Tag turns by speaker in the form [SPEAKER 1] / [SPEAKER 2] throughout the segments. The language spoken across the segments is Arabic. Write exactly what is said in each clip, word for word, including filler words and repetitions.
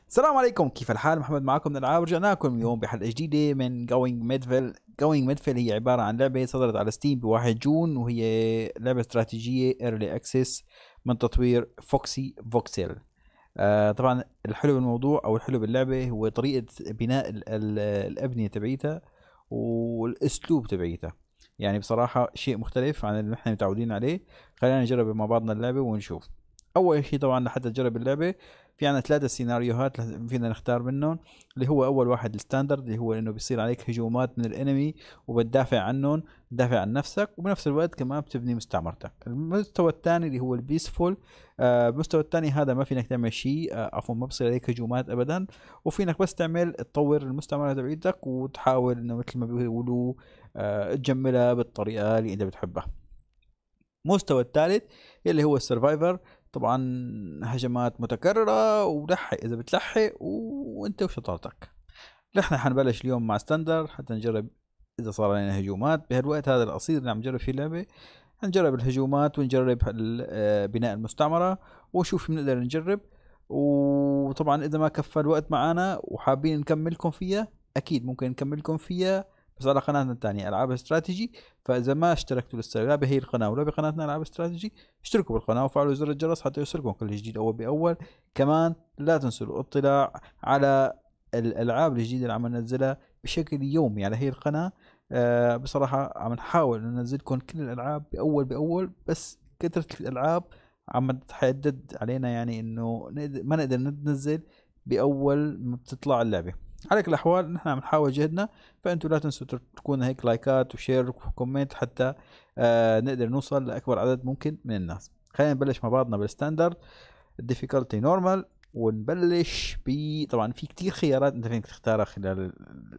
[SPEAKER 1] السلام عليكم، كيف الحال؟ محمد معكم من العاب. رجعنا لكم اليوم بحلقه جديده من جوينج ميدفيل. جوينج ميدفيل هي عباره عن لعبه صدرت على ستيم ب واحد جون، وهي لعبه استراتيجيه ايرلي اكسس من تطوير فوكسي فوكسيل. آه طبعا الحلو بالموضوع او الحلو باللعبه هو طريقه بناء ال ال الابنيه تبعيتها والاسلوب تبعيتها. يعني بصراحه شيء مختلف عن اللي نحن متعودين عليه. خلينا نجرب مع بعضنا اللعبه ونشوف. اول شيء طبعا لحتى تجرب اللعبه في عنا ثلاثة سيناريوهات فينا نختار منهم. اللي هو اول واحد الستاندرد، اللي هو انه بيصير عليك هجومات من الانمي وبتدافع عنهم، تدافع عن نفسك وبنفس الوقت كمان بتبني مستعمرتك. المستوى الثاني اللي هو البيسفول. آه بالمستوى الثاني هذا ما فينك تعمل شيء، آه عفوا ما بصير عليك هجومات ابدا، وفينك بس تعمل تطور المستعمرة تبعيتك وتحاول انه مثل ما بيقولوا آه تجملها بالطريقة اللي انت بتحبها. المستوى الثالث اللي هو السرفايفر. طبعا هجمات متكررة ولحق اذا بتلحق و- وانت وشطارتك. نحن حنبلش اليوم مع ستاندر حتى نجرب اذا صار علينا هجومات بهالوقت هذا القصير اللي عم نجرب فيه اللعبة. حنجرب الهجومات ونجرب ال- آه، بناء المستعمرة ونشوف بنقدر نجرب. وطبعا اذا ما كفى الوقت معنا وحابين نكملكم فيها اكيد ممكن نكملكم فيها، بس على قناتنا الثانية العاب استراتيجي. فاذا ما اشتركتوا لسه لا بهي القناة ولا بقناتنا العاب استراتيجي اشتركوا بالقناة وفعلوا زر الجرس حتى يوصلكم كل جديد اول باول. كمان لا تنسوا الاطلاع على الالعاب الجديدة اللي عم ننزلها بشكل يومي على هي القناة. آه بصراحة عم نحاول ننزلكم كل الألعاب بأول بأول، بس كثرة الألعاب عم تحدد علينا، يعني إنه نقد- ما نقدر ننزل بأول ما بتطلع اللعبة. على كل الأحوال نحن عم نحاول جهدنا، فأنتوا لا تنسوا تركونا هيك لايكات وشير وكومنت حتى آه نقدر نوصل لأكبر عدد ممكن من الناس. خلينا نبلش مع بعضنا بالستاندرد الديفيكولتي نورمال. ونبلش ب طبعا في كتير خيارات انت فيك تختارها خلال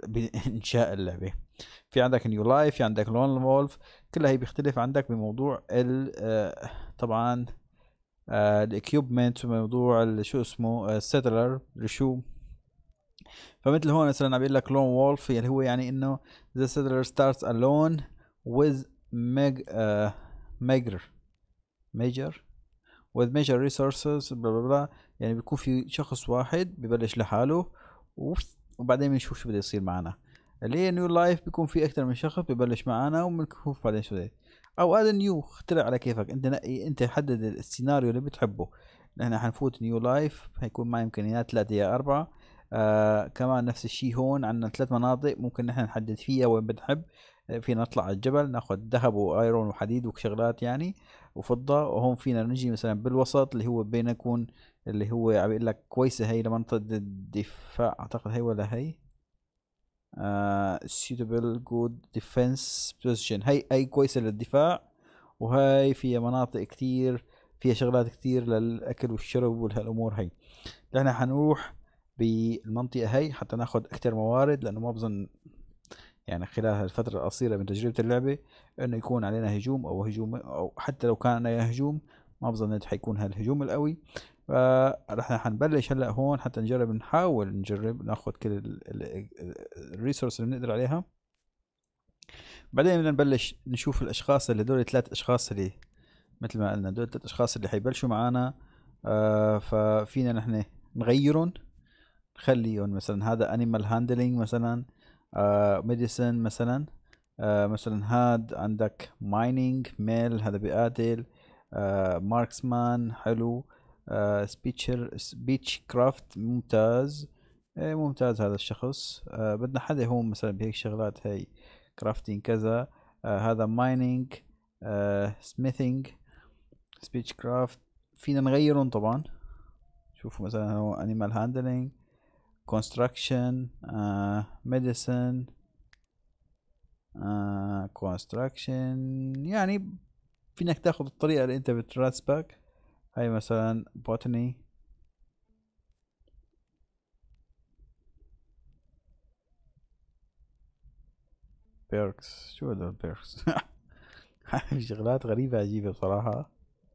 [SPEAKER 1] انشاء اللعبه. في عندك نيو لايف، في عندك لون وولف. كلها هي بيختلف عندك بموضوع ال آه، طبعا الاكيوبمنت، موضوع ال- شو اسمه السيتلر شو. فمثل هون مثلا عم بيقول لك لون وولف اللي هو يعني انه the settler starts alone with meg uh, major major with major resources بلا بلا بلا. يعني بيكون في شخص واحد ببلش لحاله وف- وبعدين بنشوف شو بده يصير معنا. اللي هي نيو لايف بيكون في اكثر من شخص ببلش معنا وبنشوف بعدين شو بده. او هذا نيو اخترع على كيفك انت، نقي انت حدد السيناريو اللي بتحبه. نحن حنفوت نيو لايف هيكون معي امكانيات ثلاثة يا أربعة. آه كمان نفس الشيء هون عندنا ثلاث مناطق ممكن نحن نحدد فيها وين بنحب. آه، فينا نطلع على الجبل ناخذ ذهب وايرون وحديد وشغلات يعني وفضة. وهون فينا نجي مثلا بالوسط اللي هو بين يكون اللي هو عم يقول لك كويسة هي لمنطقة الدفاع اعتقد هي ولا هي. آه suitable good defense position، هي هي كويسة للدفاع. وهاي فيها مناطق كتير، فيها شغلات كتير للأكل والشرب والهالأمور هي. نحن حنروح بالمنطقة هي حتى ناخد أكتر موارد، لأنه ما بظن يعني خلال الفترة القصيرة من تجربة اللعبة انه يكون علينا هجوم او هجوم، او حتى لو كان علينا هجوم ما بظن انه حيكون هالهجوم القوي. فنحن حنبلش هلا هون حتى نجرب نحاول نجرب ناخذ كل الريسورس اللي بنقدر عليها. بعدين بدنا نبلش نشوف الاشخاص اللي دول ثلاث اشخاص اللي مثل ما قلنا دول ثلاث اشخاص اللي حيبلشوا معنا. آه ففينا نحن نغيرهم، نخليهم مثلا هذا انيمال هاندلنج مثلا، آه ميديسن مثلا. آه مثلا هاد عندك مايننج ميل هذا بيقاتل. آه ماركسمان حلو. آه سبيتشر سبيتش كرافت ممتاز. ايه ممتاز هذا الشخص. آه بدنا حدا هو مثلا بهيك شغلات هي كرافتين كذا. آه هذا مايننج. آه سميثينج سبيتش كرافت. فينا نغيرهم طبعا. شوفوا مثلا هو انيمال هاندلنج construction آه medicine آه construction. يعني فينك تاخذ الطريقة اللي انت بترسبك. هاي مثلا botany. perks شو هذول perks؟ هاي شغلات غريبة عجيبة بصراحة.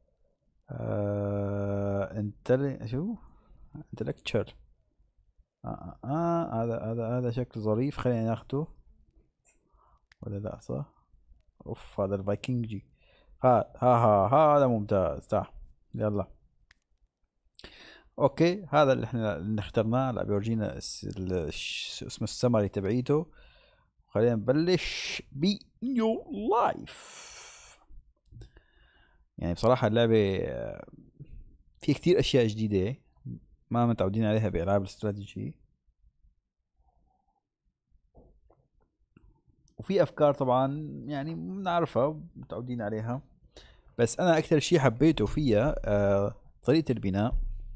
[SPEAKER 1] آه انتل شو intellectual. آه, آه, آه هذا هذا هذا شكل ظريف خلينا ناخده ولا لا صح. اوف هذا الفايكنجي. ها ها ها هذا ممتاز تعال يلا. اوكي، هذا اللي احنا اللي اخترناه. لا بيورجينا الس- ال- ش- اسمه السمري تبعيته. خلينا نبلش ب نيو لايف. يعني بصراحة اللعبة آه، في كتير اشياء جديدة ما متعودين عليها بألعاب الاستراتيجي، وفي افكار طبعا يعني بنعرفها متعودين عليها. بس انا اكثر شيء حبيته فيها آه طريقة البناء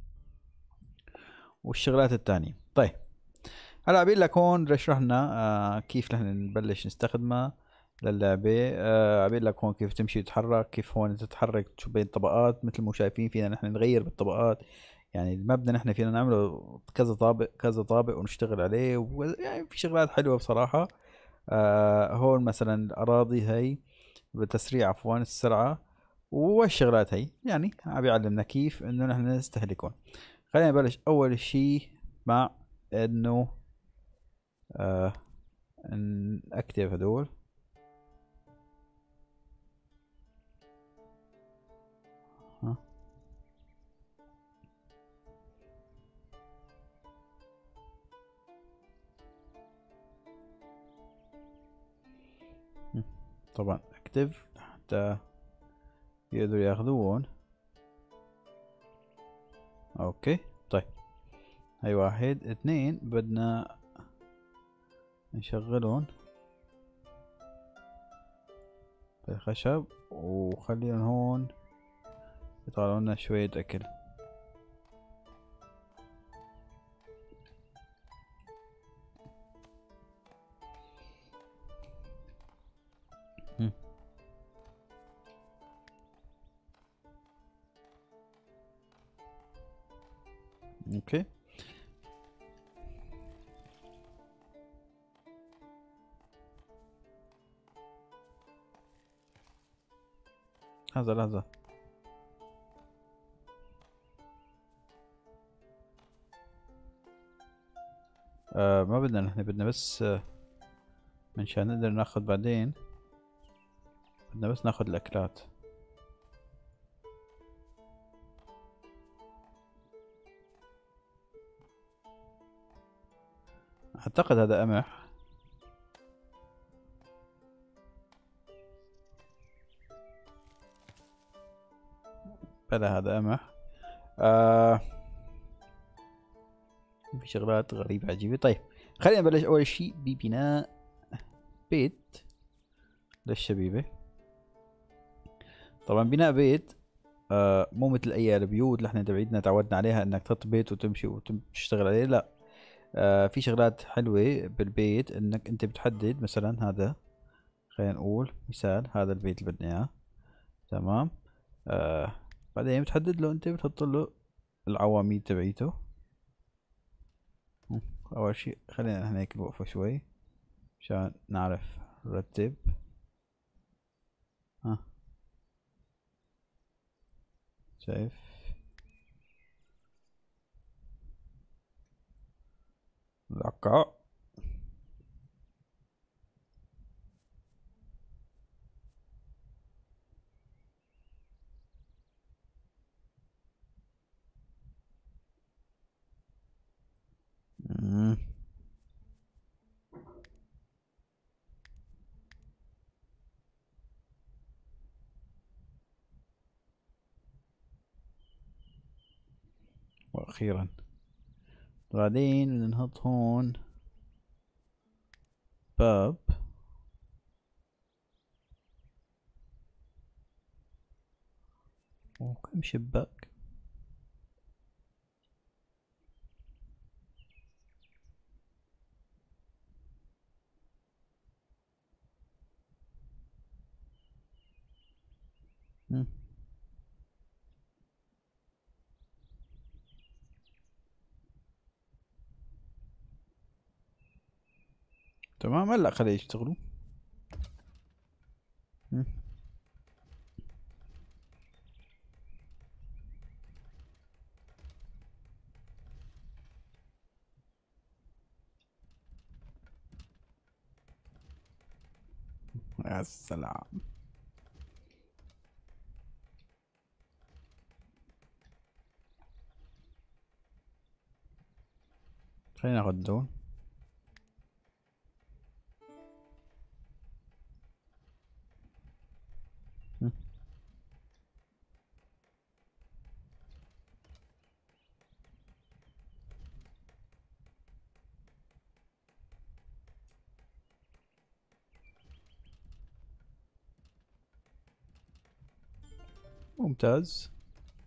[SPEAKER 1] والشغلات التانية. طيب هلا عبيد لك هون رشح لنا آه كيف نحن نبلش نستخدمها للعبة. آه عبيد لك هون كيف تمشي وتتحرك، كيف هون تتحرك تشوف بين الطبقات مثل ما شايفين فينا نحن نغير بالطبقات. يعني المبنى نحن فينا نعمله كذا طابق كذا طابق ونشتغل عليه، ويعني في شغلات حلوة بصراحة. آه هون مثلا الأراضي هي بتسريع عفوا السرعة والشغلات هي، يعني عم بيعلمنا كيف انه نحن نستهلكهم. خلينا نبلش اول شي مع انه آه نكتب هدول. ها. م. طبعا اكتب حتى يقدروا ياخذوهم. اوكي طيب، هاي واحد اثنين بدنا نشغلهم بالخشب وخليهم هون يطلعوا لنا شوية اكل. م. اوكي لحظة لحظة. آه ما بدنا نحن، بدنا بس آه منشان نقدر ناخد بعدين، بدنا بس ناخد الاكلات. اعتقد هذا قمح. بلا هذا قمح. آه في شغلات غريبة عجيبة. طيب خلينا نبلش اول شيء ببناء بيت للشبيبة. طبعا بناء بيت آه مو مثل اي البيوت اللي احنا تبعيدنا تعودنا عليها انك تحط بيت وتمشي وتشتغل عليه، لا. آه في شغلات حلوة بالبيت انك انت بتحدد مثلا هذا، خلينا نقول مثال هذا البيت اللي بدنا اياه. تمام. آه بعدين بتحدد له، انت بتحط له العواميد تبعيته. مم. اول شيء خلينا احنا هيك نوقفه شوي عشان نعرف نرتب. ها شايف. العقار. مم. واخيرا بعدين بدنا نحط هون باب وكم شباك. مم. تمام هلا خليه يشتغلوا. مم. يا سلام. خلينا ناخذ دول. ممتاز.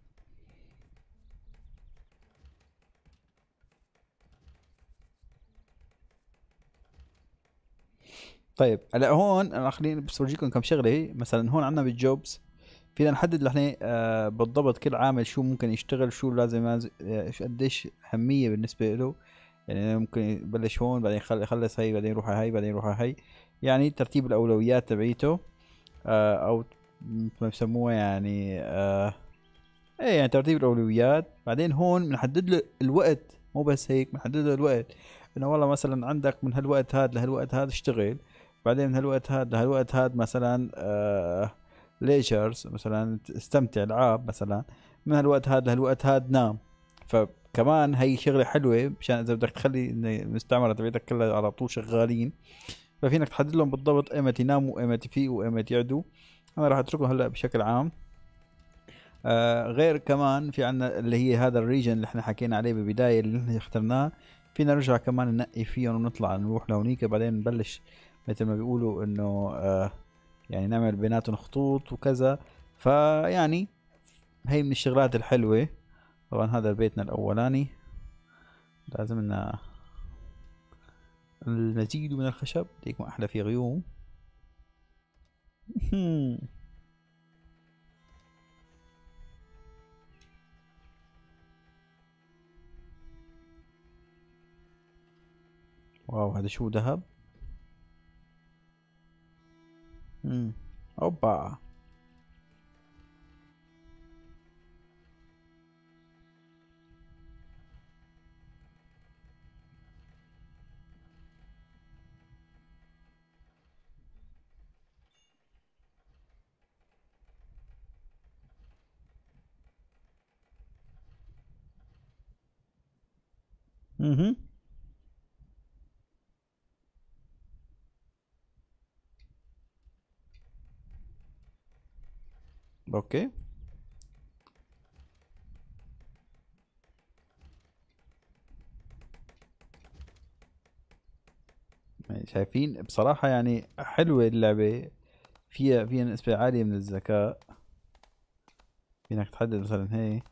[SPEAKER 1] طيب هلا هون انا خليني بس اورجيكم كم شغله. مثلا هون عندنا بالجوبز فينا نحدد نحن آه بالضبط كل عامل شو ممكن يشتغل، شو لازم يز- آه، شو قديش أهمية بالنسبة له. يعني ممكن يبلش هون بعدين يخل- يخلص هي بعدين يروح على هي بعدين يروح على هي. يعني ترتيب الأولويات تبعيته آه أو مثل ما بسموها يعني آه ايه يعني ترتيب الأولويات. بعدين هون بنحدد له الوقت، مو بس هيك بنحدد له الوقت. انه والله مثلا عندك من هالوقت هاد لهالوقت هاد اشتغل، بعدين من هالوقت هاد لهالوقت هاد مثلا آه ليجرز مثلا استمتع العاب مثلا، من هالوقت هاد لهالوقت هاد نام. فكمان هي شغلة حلوة مشان اذا بدك تخلي إن المستعمرة تبعتك كلها على طول شغالين، ففينك تحدد لهم بالضبط ايمتى يناموا وايمتى يفيقوا وايمتى يقعدوا. انا راح اتركهم هلا بشكل عام. آه غير كمان في عنا اللي هي هذا الريجن اللي احنا حكينا عليه بالبداية اللي احنا اخترناه، فينا نرجع كمان ننقي فيهم ونطلع نروح لهونيك بعدين نبلش مثل ما بيقولوا انه آه يعني نعمل بيناتهم خطوط وكذا. فيعني هي من الشغلات الحلوة. طبعا هذا بيتنا الاولاني لازم لنا المزيد من الخشب ديك ما احلى فيه غيوم. واو هذا شو ذهب؟ امم اوبا. اها. اوكي. يعني شايفين بصراحة يعني حلوة اللعبة، فيها فيها نسبة عالية من الذكاء. فينك تحدد مثلا هي.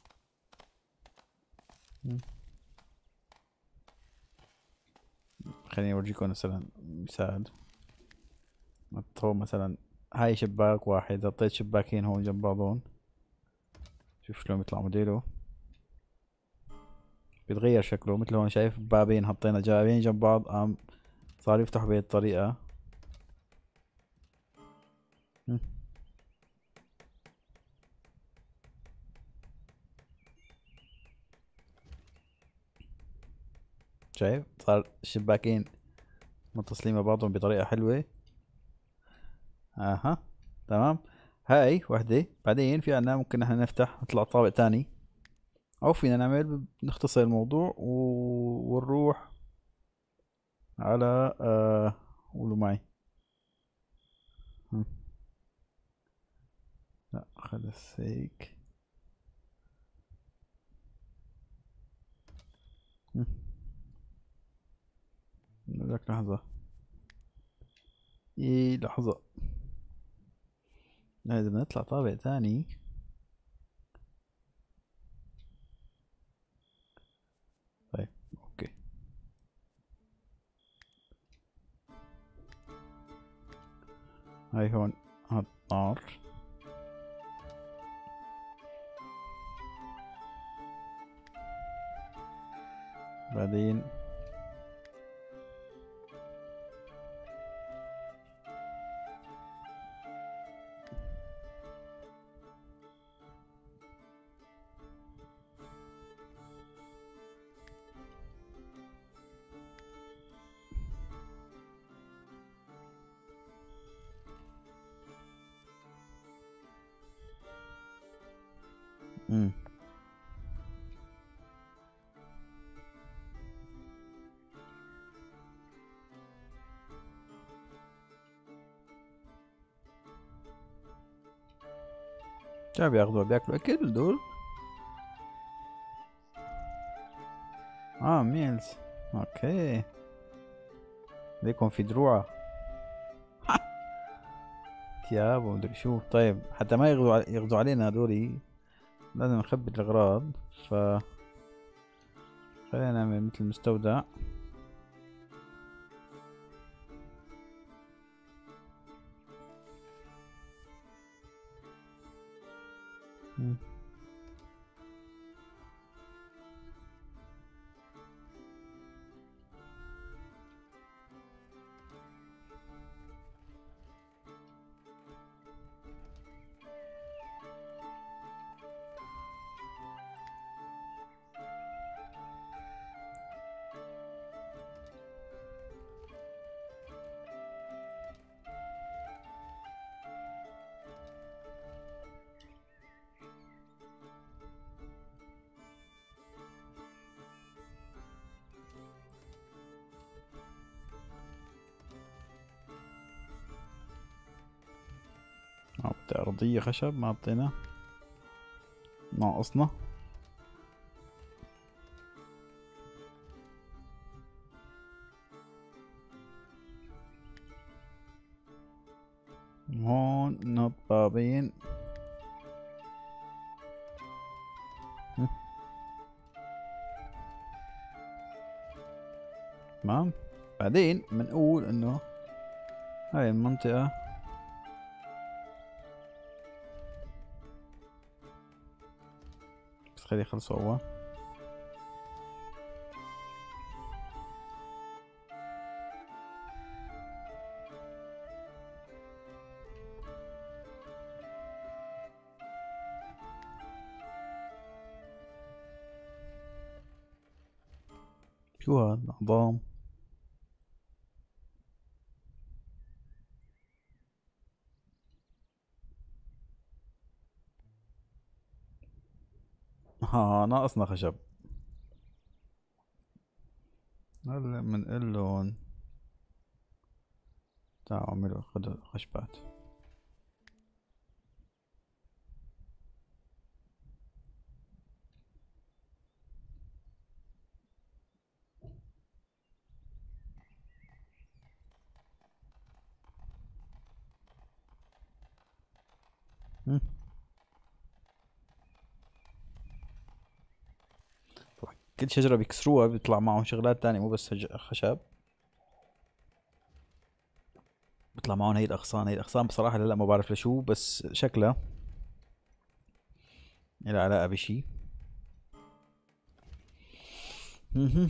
[SPEAKER 1] مم. خليني اورجيكم مثلا مثال. هو مثلا هاي شباك واحد، إذا حطيت شباكين هون جنب بعضهم شوف شلون بيطلع موديله، بيتغير شكله. مثل هون شايف بابين حطينا جابين جنب بعض قام صار يفتح بهي الطريقة. مم. شايف صار الشباكين متصلين مع بعضهم بطريقة حلوة. اها تمام. هاي وحدة. بعدين في عنا ممكن نحن نفتح نطلع طابق تاني، او فينا نعمل نختصر الموضوع و... ونروح على آه... قولوا معي. هم. لا خلص هيك. هم. لك لحظة. ايه لحظة، لازم نطلع طابق تاني. طيب اوكي. هاي هون هاد نار. بعدين مم. شو بياخذوا؟ بياكلوا اكل دول؟ اه ميلز. اوكي. ليكم في دروعة. ثياب ومدري شو. طيب حتى ما يغدوا ع- يغدوا علينا هذولي لازم نخبي الاغراض. ف خلينا نعمل مثل مستودع. مم. أعطي أرضية خشب ما أعطينا. ناقصنا. هون نطابين. هم. تمام. بعدين بنقول انه هاي المنطقة بس خليه يخلصوا اول. شو هاد نظام؟ ها ناقصنا خشب. هلا بنقلن تعالوا اعملوا خدوا خشبات. هم. طبعا كل شجرة بيكسروها بيطلع معهم شغلات تانية مو بس شج- خشب. بيطلع معهم هي الأغصان. هي الأغصان بصراحة لا ما بعرف لشو بس شكلها إلها علاقة بشي. مهم.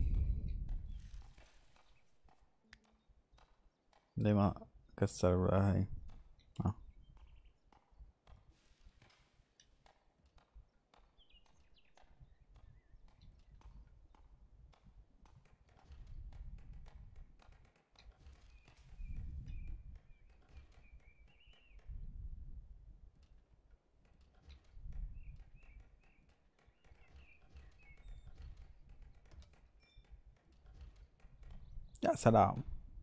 [SPEAKER 1] ليه ما كسر ولا هاي. آه. يا سلام.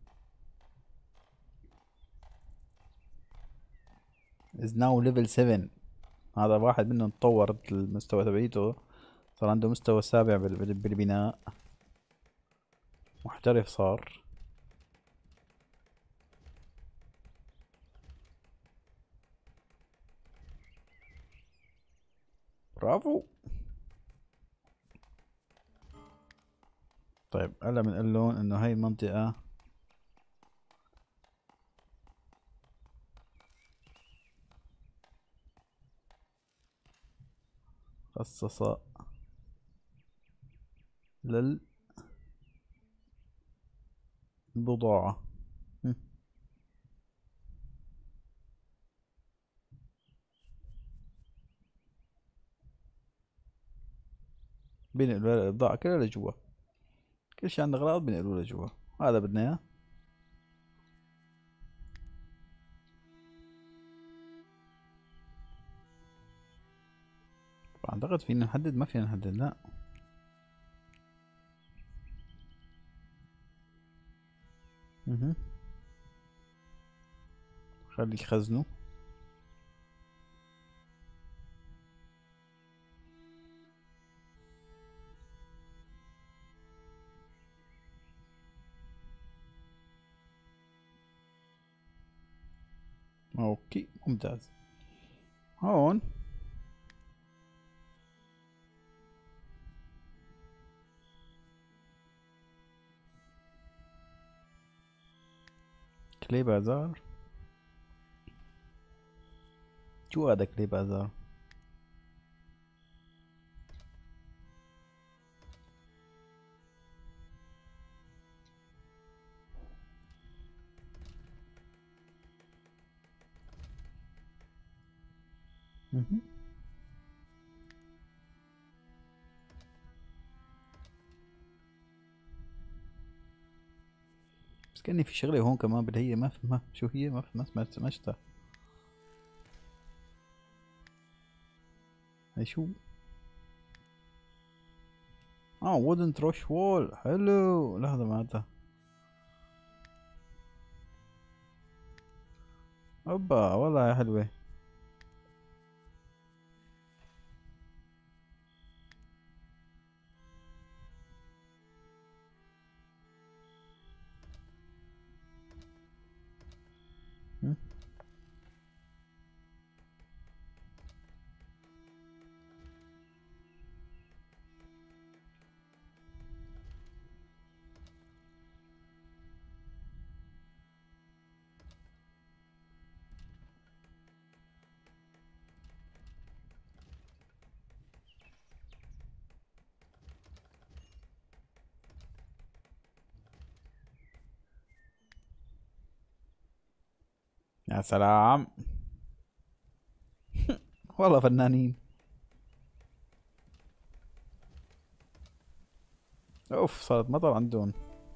[SPEAKER 1] is now level seven. هذا واحد منهم تطور المستوى تبعيته صار عنده مستوى سابع بال- بال- بالبناء. محترف صار. برافو. طيب هلا بنقول لهم انه هاي المنطقة مخصصة للبضاعة. هم. بينقلوا البضاعة كلها لجوا. كل شي عنده اغراض بينقلوه لجوا. هذا بدنا اياه. اعتقد فينا نحدد ما فينا نحدد لا. مهم. خلي يخزنوا. اوكي ممتاز. هون كلي بازار. شو هذا كلي بازار؟ مهم. بس كأني في شغلة هون كمان بدها هي ما ما شو هي ما ما ما سمعتها. هي شو؟ اه وودن تروش وول، حلو. لحظة معناتها اوبا والله حلوة. مم. يا سلام. والله فنانين. اوف صارت مطر عندهم.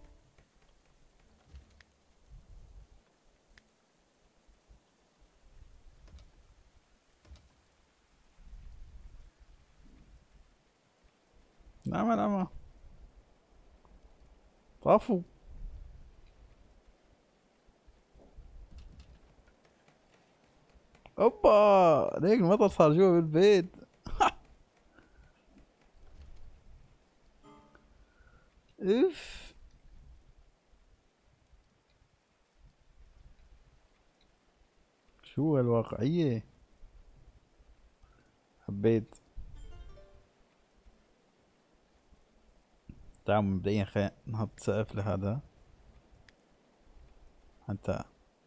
[SPEAKER 1] نعم نعم. طافوا. اوبا ليك المطر صار جوا بالبيت. اف. شو هالواقعية. حبيت. تعال مبدئيا خلينا نحط سقف لهذا حتى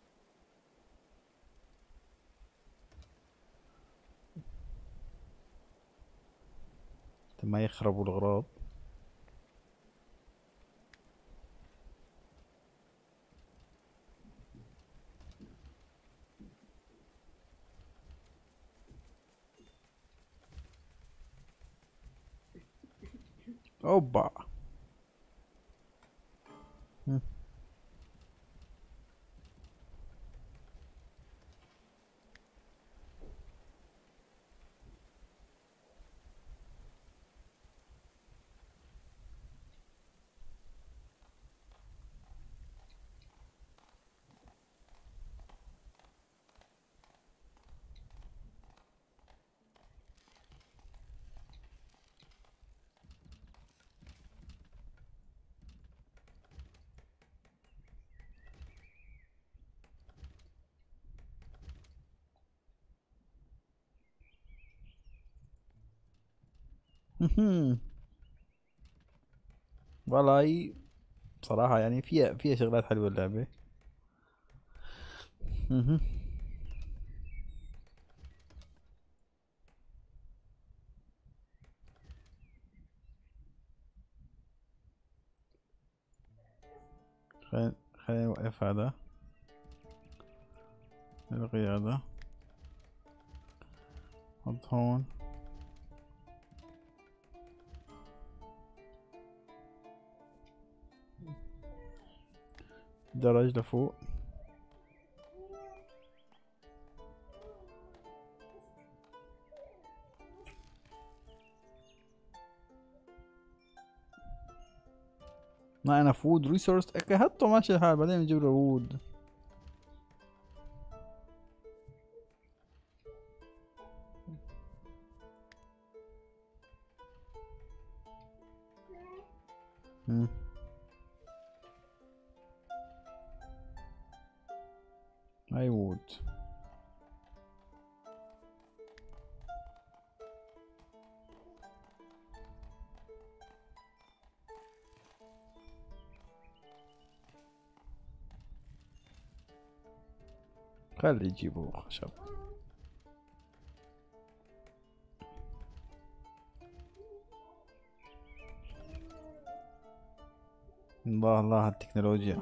[SPEAKER 1] حتى ما يخربوا الغراض. اوبا. هم. مهم. والله بصراحة يعني فيها فيها شغلات حلوة اللعبة. مهم. خلينا خلينا نوقف هذا. نلغي هذا. حط هون. درج لفوق. ما انا فود ريسورس حطه ماشي الحال بعدين نجيب له وود. مم. هاي وود. خلي يجيبوا خشب. الله الله التكنولوجيا.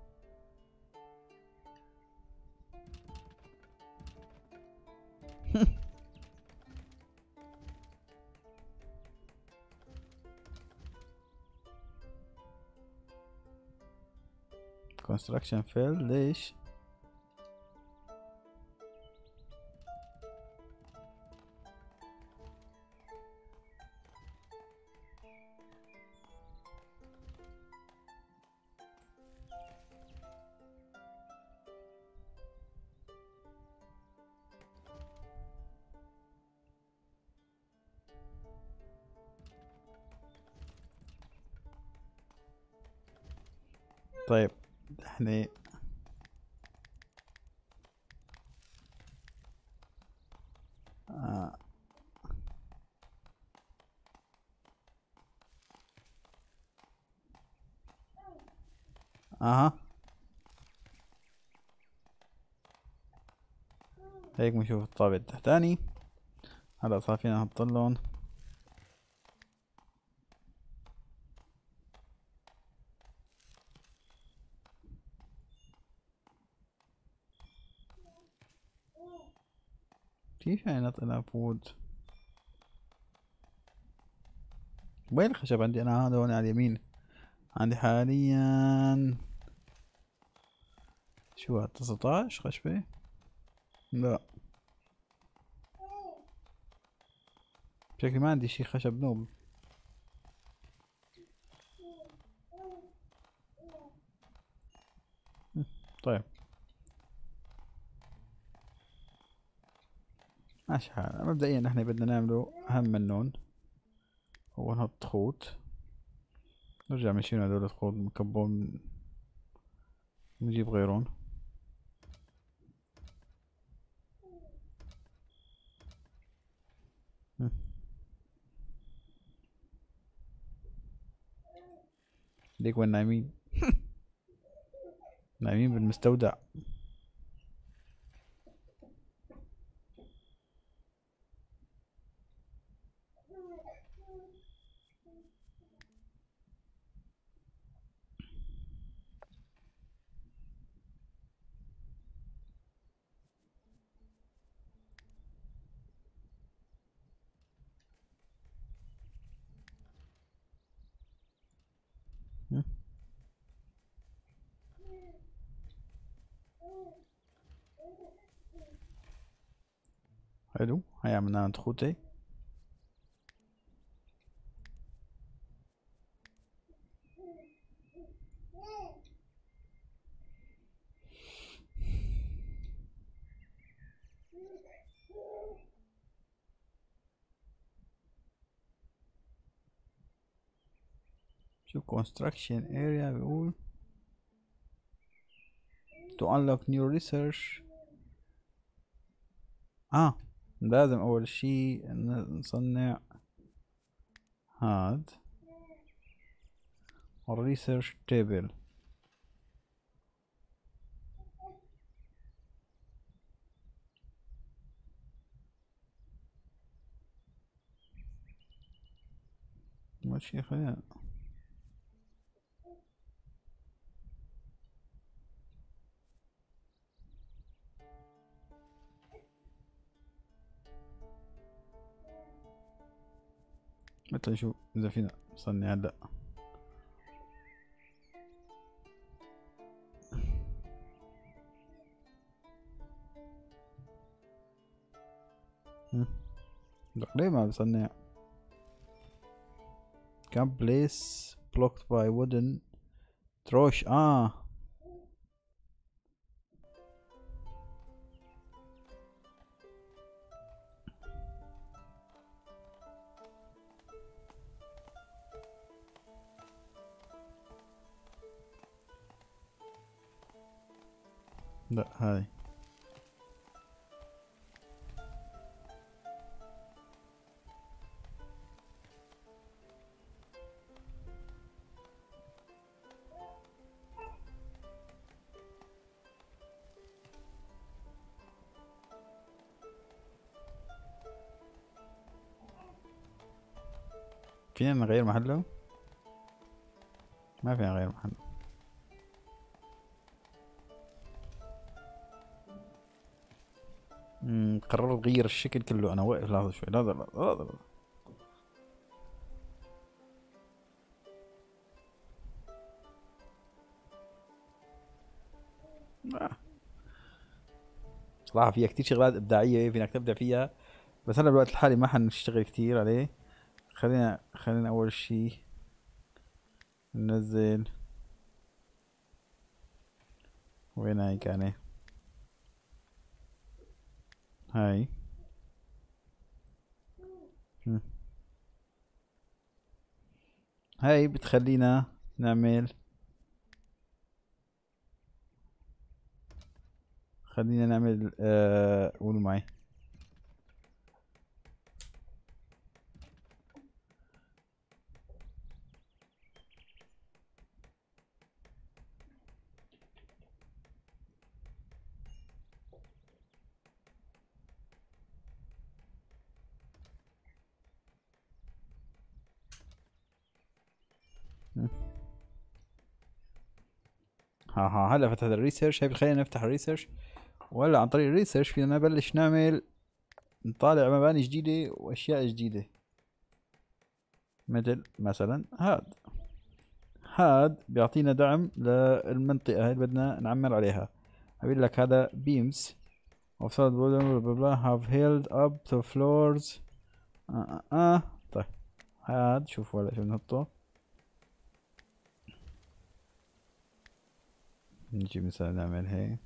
[SPEAKER 1] construction fail ليش؟ طيب احنا آه. اها هيك بنشوف الطابع التحتاني. هلا صار فينا نحط اللون. كيف يعني نطلع فود؟ وين الخشب عندي انا؟ هذا هون على اليمين عندي حاليا. شو هاد تسعطعش خشبة؟ لا شكلي ما عندي شي خشب نوب. طيب ماشي حال. مبدئيا احنا بدنا نعمله اهم منون هو نحط خوط. نرجع مشينا هدول الخوط مكبون نجيب غيرون. ليك وين نايمين؟ نايمين بالمستودع. حلو هاي عملنا عند خوتي. شوف construction area بيقول to unlock new research. اه لازم اول شي نصنع هاد الريسيرش تيبل. ماشي خلينا متى نشوف اذا فينا نصنع هلا. لا ليه ما بصنع؟ كان بليس blocked by wooden تروش. اه لا هاي فينا نغير محله؟ ما فينا نغير محله. امم قررت اغير الشكل كله. انا واقف لحظة شوي. لا لا لا لا لا. آه. صراحة فيها كتير شغلات ابداعية فينك تبدع فيها، بس هلا بالوقت الحالي ما حنشتغل كتير عليه. خلينا خلينا اول شي ننزل. وين هاي كانت؟ هاي. مم. هاي بتخلينا نعمل. خلينا نعمل آه قولوا معي. مم. ها ها هلا فتحت الريسيرش. هاي بتخلينا نفتح الريسيرش، وهلا عن طريق الريسيرش فينا نبلش نعمل نطالع مباني جديدة واشياء جديدة. مثل مثلا هاد. هاد بيعطينا دعم للمنطقة هاي اللي بدنا نعمر عليها. بقول لك هذا beams of solid blah blah blah have held up to floors. آه آه آه. طيب هاد شوفوا هلا شو بنحطه. نجي مثلا نعمل هيك.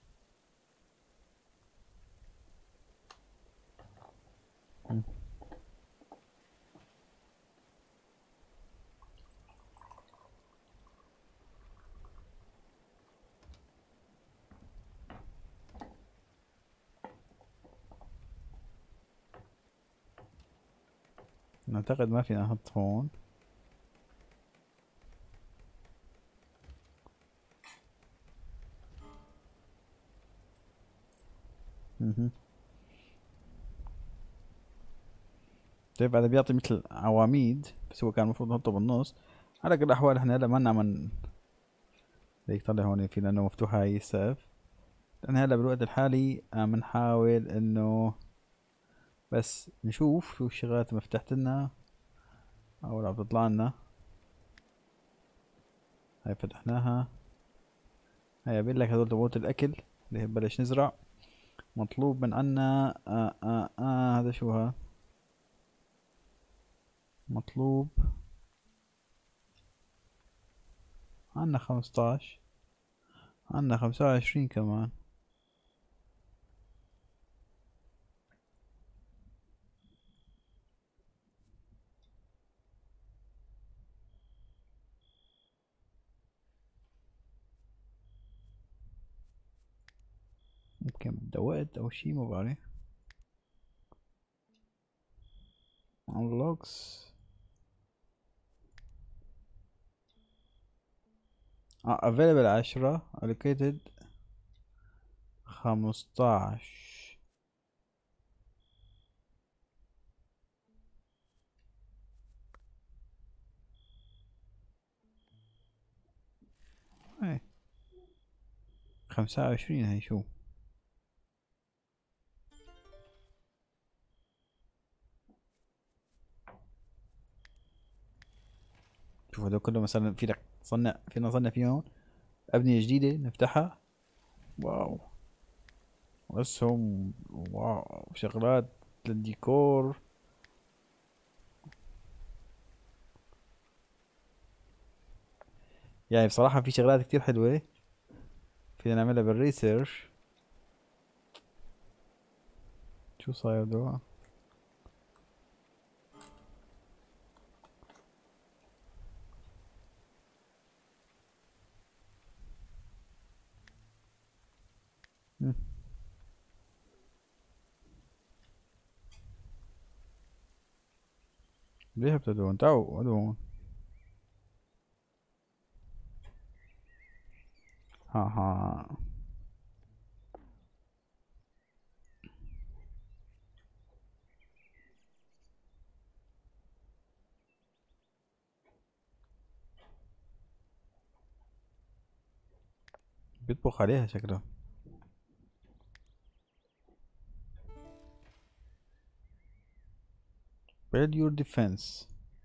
[SPEAKER 1] اعتقد ما فينا نحط هون. مهم. طيب هذا بيعطي مثل عواميد، بس هو كان المفروض نحطه بالنص. على كل الاحوال احنا هلا ما نعمل هيك. طلع هون في لانه مفتوحة هاي السقف. لان هلا بالوقت الحالي عم نحاول انه بس نشوف شو الشغلات اللي فتحت لنا او اللي عم تطلع لنا. هاي فتحناها. هاي بقول لك هذول تبعوت الاكل اللي بلش نزرع. مطلوب من عنا آه آه آه هذا شو ها. مطلوب عنا خمسطاش. عنا خمسة وعشرين كمان. يمكن بده وقت او شي ما بعرف. unlocks. اه available عشرة allocated خمسطاش. ايه خمسة وعشرين هي شو. شوف هذول كله مثلا في لك صنع فينا نصنع فيهم أبنية جديدة نفتحها. واو. وأسهم. واو شغلات للديكور. يعني بصراحة في شغلات كتير حلوة فينا نعملها بالريسيرش. شو صاير دوا. مم. ليه ابتدوا تعوا هدول. ها ها. بيطبخ عليها شكله. build your defense.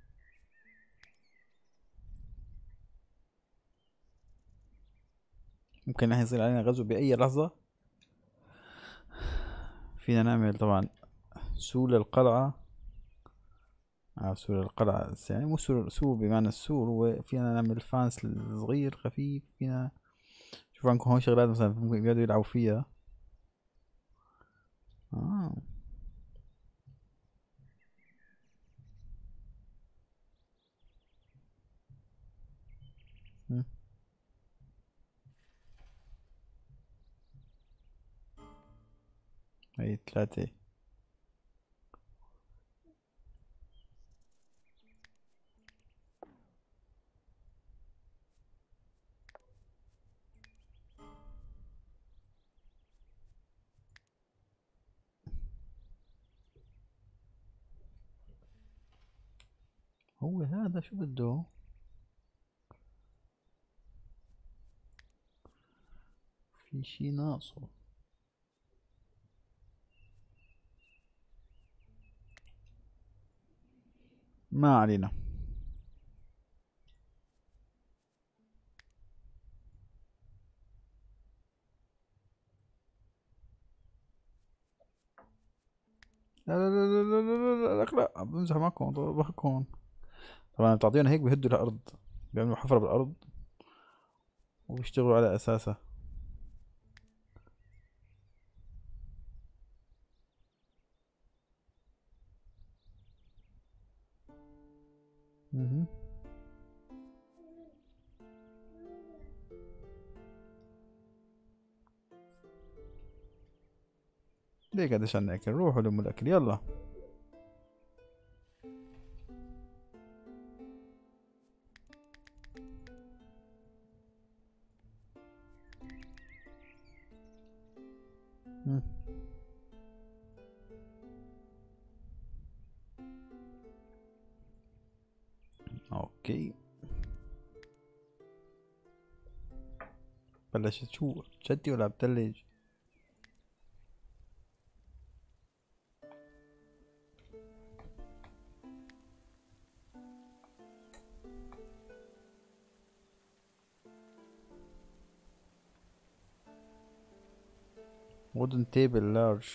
[SPEAKER 1] ممكن احنا يصير علينا غزو بأي لحظة. فينا نعمل طبعا سور للقلعة. اه سور القلعة، يعني مو سور، سور بمعنى السور، وفينا نعمل فانس صغير خفيف. فينا شوف عندكم هون شغلات مثلا ممكن يقعدوا يلعبوا فيها. اه مم. هي ثلاثة. هو هذا شو بده؟ في شي ناقصه. ما علينا. لا لا لا لا لا لا لا لا، بمزح معكم ضربكم. طبعا بتعطينا هيك بيهدوا الأرض، بيعملوا حفرة بالأرض وبيشتغلوا على أساسها. مهم. ليه قاعد عنا أكل؟ روحوا لموا الأكل يلا. مم. أوكي بلشت شو تشتي ولا بتلج؟ wooden table large.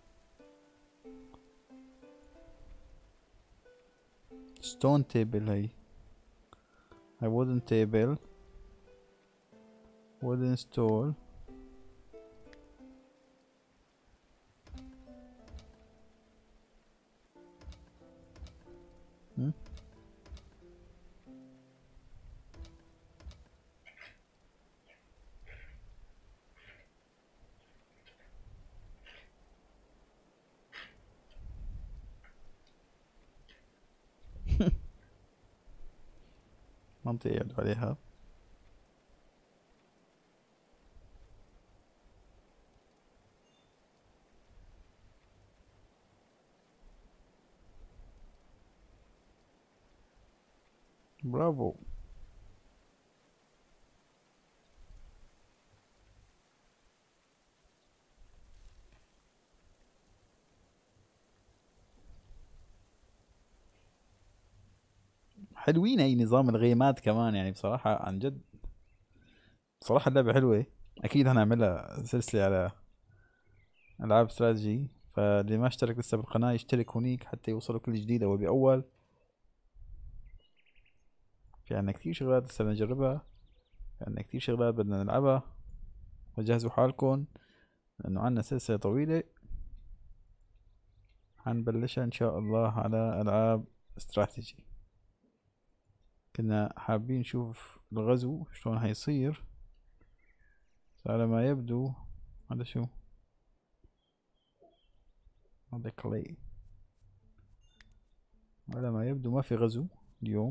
[SPEAKER 1] stone table هي. هاي wooden table wooden stool. مم. منطقة يقعدوا عليها. برافو. حلوين هي نظام الغيمات كمان، يعني بصراحة عن جد بصراحة اللعبة حلوة. أكيد هنعملها سلسلة على ألعاب استراتيجي، فاللي ما اشترك لسه بالقناة يشترك هونيك حتى يوصلوا كل جديد أول بأول. في عنا كتير شغلات لسه بدنا نجربها، في عنا كتير شغلات بدنا نلعبها، فجهزوا حالكم لأنه عنا سلسلة طويلة حنبلشها إن شاء الله على ألعاب استراتيجي. كنا حابين نشوف الغزو شلون هيصير، بس على ما يبدو هذا شو، هذا كلي، على ما يبدو ما في غزو اليوم.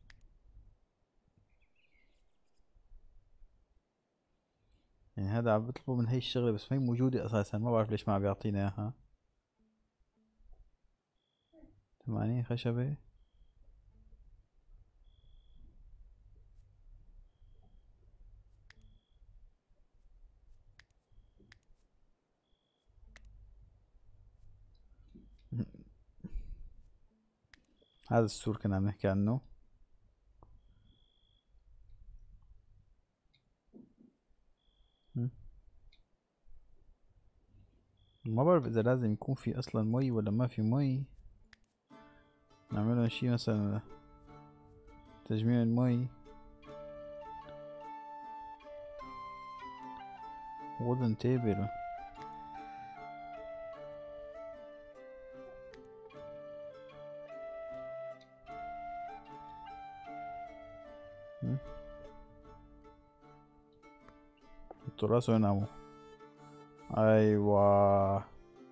[SPEAKER 1] يعني هذا عم بطلبوا من هي الشغلة بس ما هي موجودة أساسا، ما بعرف ليش ما عم بيعطينا إياها. ثمانية خشبة. هذا السور كنا عم نحكي عنه. ما بعرف اذا لازم يكون في اصلا مي ولا ما في مي. نعملها شي مثلا تجميع المي. wooden table. حطوا راسه يناموا. ايوه.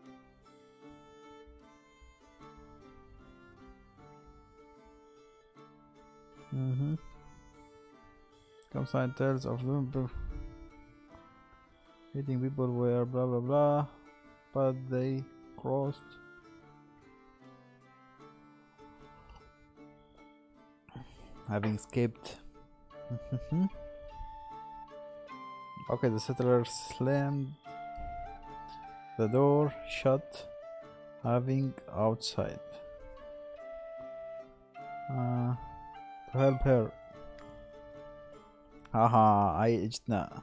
[SPEAKER 1] mhm Come sign tells of them hitting people were blah blah blah but they crossed. Having escaped. Okay, the settlers slammed the door shut, having outside uh, to help her. Haha, I اجتنا.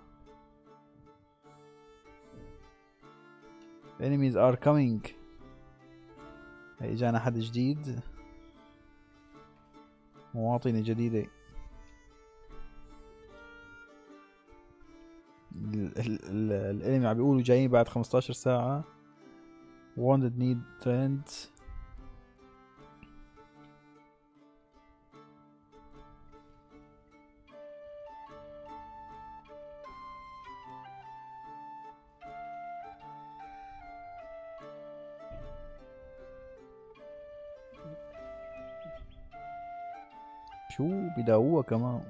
[SPEAKER 1] enemies are coming. اجانا حد جديد، مواطنة جديدة. الانمي عم بيقولوا جايين بعد خمستاشر ساعة. wanted need trends. شو بداوها كمان.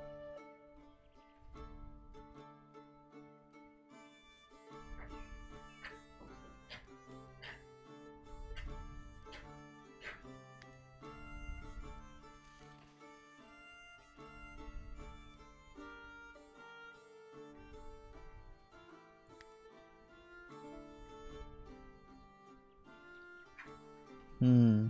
[SPEAKER 1] Hmm.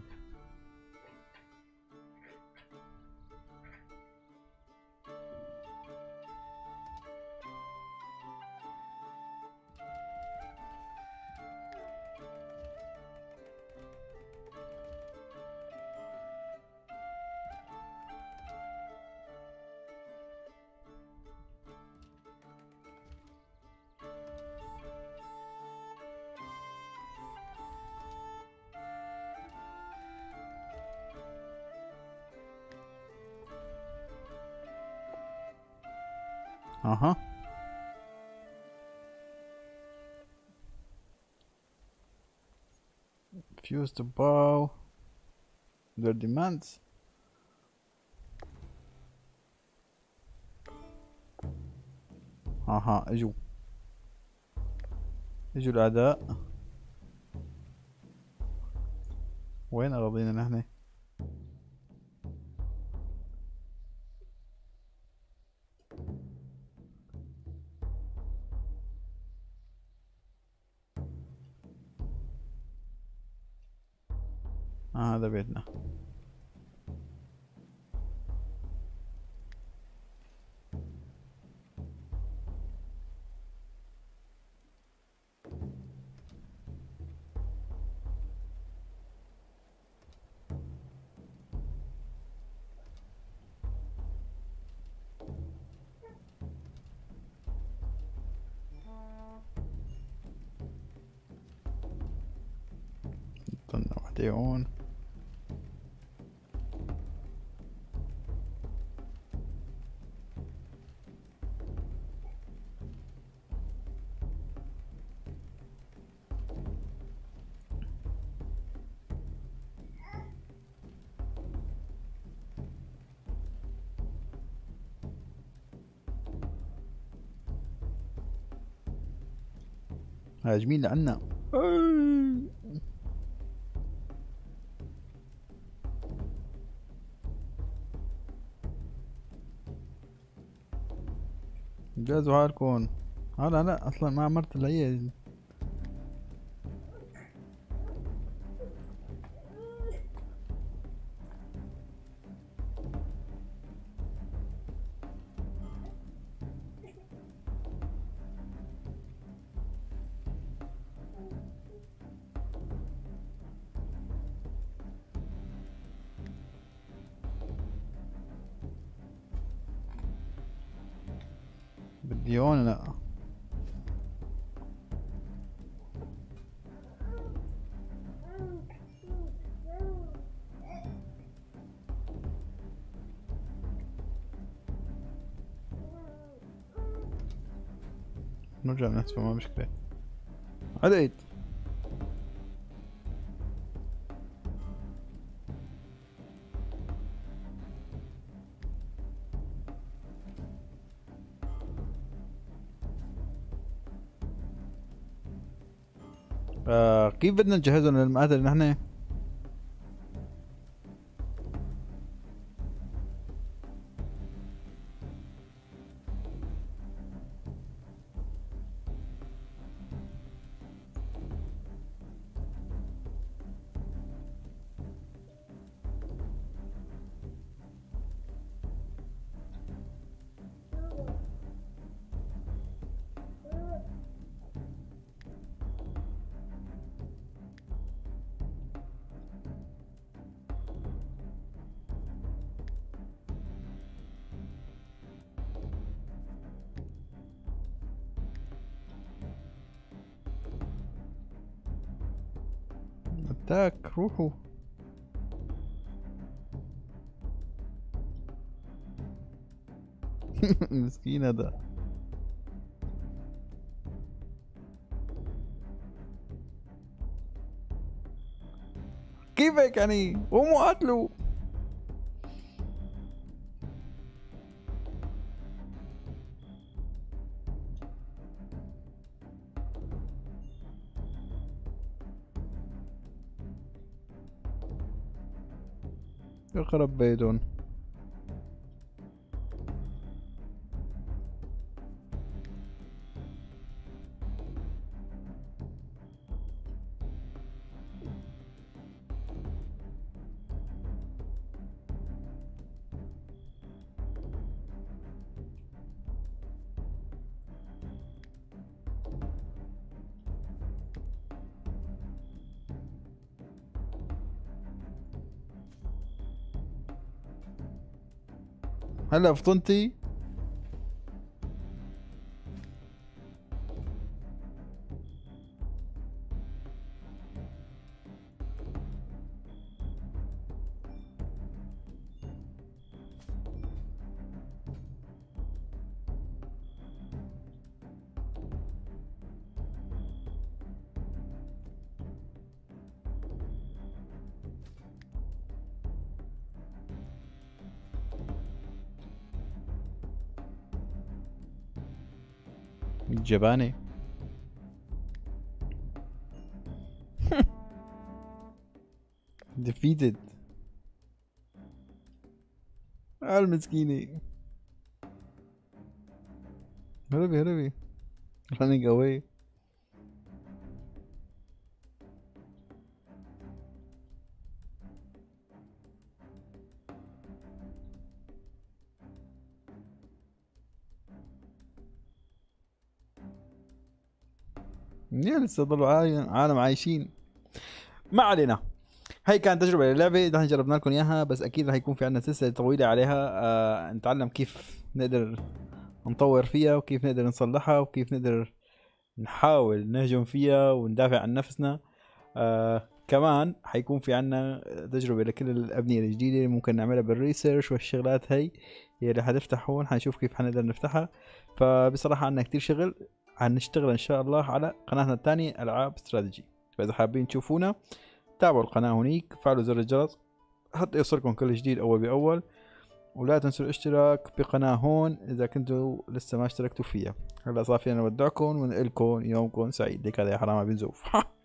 [SPEAKER 1] اها. refuse to bow their demands. اها اجوا اجوا الاعداء. وين اراضينا نحن؟ آه هذا بيتنا. استنى وحدة هون. هاجمين لعنا. جازوا حالكم. هلا لا اصلا ما عمرت الا هي. بدي هون لا. نرجع نحسبه ما مشكلة. عديت. آه كيف بدنا نجهزهم للمقاتل نحن؟ اتاك روحوا. مسكين هذا. كيفك يعني؟ قوموا قاتلوا. يخرب بيتهم. هلا فطنتي؟ جباني. defeated. المسكينة. هربي هربي. running away. يا لسه ضلوا عالم عايشين. ما علينا. هاي كانت تجربة للعبة، نحن جربنا لكم اياها، بس اكيد رح يكون في عندنا سلسلة طويلة عليها. آه نتعلم كيف نقدر نطور فيها، وكيف نقدر نصلحها، وكيف نقدر نحاول نهجم فيها وندافع عن نفسنا. آه كمان حيكون في عنا تجربة لكل الأبنية الجديدة اللي ممكن نعملها بالريسيرش والشغلات هي هي اللي حتفتح هون. حنشوف كيف حنقدر نفتحها. فبصراحة عنا كتير شغل، حنشتغل إن شاء الله على قناتنا الثانية ألعاب استراتيجي. فإذا حابين تشوفونا تابعوا القناة هونيك، فعلوا زر الجرس حتى يوصلكم كل جديد أول بأول، ولا تنسوا الاشتراك بقناة هون إذا كنتوا لسه ما اشتركتوا فيها. هلا صافي أنا ودعكم ونقلكم يومكم سعيد. ليك هذا يا حرام بنزوف.